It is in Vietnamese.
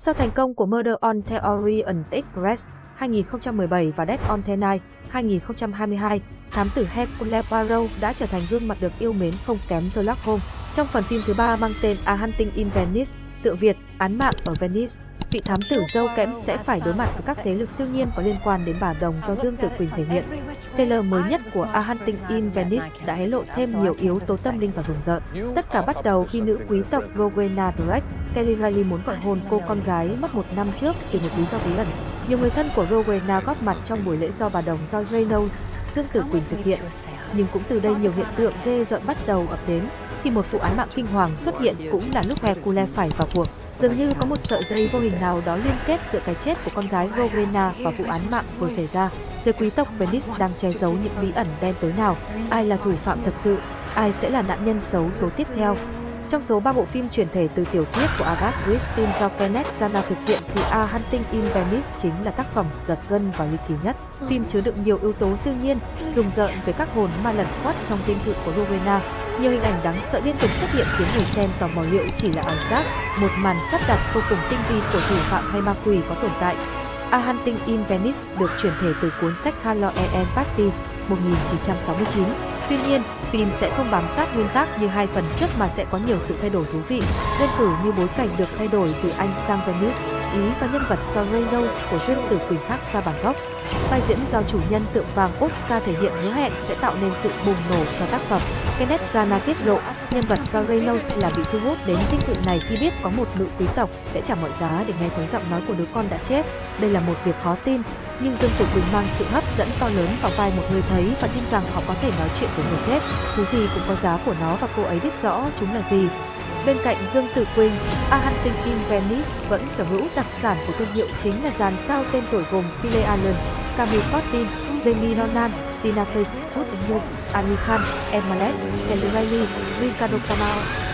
Sau thành công của Murder on the Orient Express 2017 và Death on the Nile 2022, thám tử Hercule Poirot đã trở thành gương mặt được yêu mến không kém Sherlock Holmes. Trong phần phim thứ 3 mang tên A Hunting in Venice, tựa Việt, án mạng ở Venice, vị thám tử râu kẽm sẽ phải đối mặt với các thế lực siêu nhiên có liên quan đến bà đồng do Dương Tử Quỳnh thể hiện. Trailer mới nhất của A Hunting in Venice đã hé lộ thêm nhiều yếu tố tâm linh và rùng rợn. Tất cả bắt đầu khi nữ quý tộc Rowena Drake, Kelly Riley muốn gọi hồn cô con gái mất một năm trước vì một lý do bí ẩn. Nhiều người thân của Rowena góp mặt trong buổi lễ do bà đồng Joy Reynolds, Dương Tử Quỳnh thực hiện. Nhưng cũng từ đây nhiều hiện tượng ghê rợn bắt đầu ập đến. Khi một vụ án mạng kinh hoàng xuất hiện cũng là lúc Hercule phải vào cuộc. Dường như có một sợi dây vô hình nào đó liên kết giữa cái chết của con gái Rowena và vụ án mạng vừa xảy ra. Giới quý tộc Venice đang che giấu những bí ẩn đen tối nào. Ai là thủ phạm thật sự? Ai sẽ là nạn nhân xấu số tiếp theo? Trong số 3 bộ phim chuyển thể từ tiểu thuyết của Agatha Christie do Kenneth Branagh thực hiện thì A Hunting in Venice chính là tác phẩm giật gân và ly kỳ nhất. Phim chứa đựng nhiều yếu tố siêu nhiên, rùng rợn về các hồn ma lẩn khuất trong dinh thự của Rowena. Nhiều hình ảnh đáng sợ liên tục xuất hiện khiến người xem tò mò liệu chỉ là ảo giác, một màn sắp đặt vô cùng tinh vi của thủ phạm hay ma quỷ có tồn tại. A Hunting in Venice được chuyển thể từ cuốn sách Halloween and Party 1969. Tuy nhiên, phim sẽ không bám sát nguyên tắc như hai phần trước mà sẽ có nhiều sự thay đổi thú vị. Đơn cử như bối cảnh được thay đổi từ Anh sang Venice, Ý và nhân vật do Reynolds của Dương Tử Quỳnh khác xa bản gốc. Vai diễn do chủ nhân tượng vàng Oscar thể hiện hứa hẹn sẽ tạo nên sự bùng nổ cho tác phẩm. Kenneth Branagh tiết lộ, nhân vật do Reynolds là bị thu hút đến dinh thự này khi biết có một nữ quý tộc sẽ trả mọi giá để nghe thấy giọng nói của đứa con đã chết. Đây là một việc khó tin, nhưng Dương Tử Quỳnh mang sự hấp dẫn to lớn vào vai một người thấy và tin rằng họ có thể nói chuyện với người chết. Thứ gì cũng có giá của nó và cô ấy biết rõ chúng là gì. Bên cạnh Dương Tử Quỳnh, A Hunting in Venice vẫn sở hữu đặc sản của thương hiệu chính là dàn sao tên tuổi gồm Philip Allen, Camille Cottin, Jamie Dornan, Tina Fey, Jude Law, Ali Khan, Emma Lett, Kelly Riley, Ricardo Camal.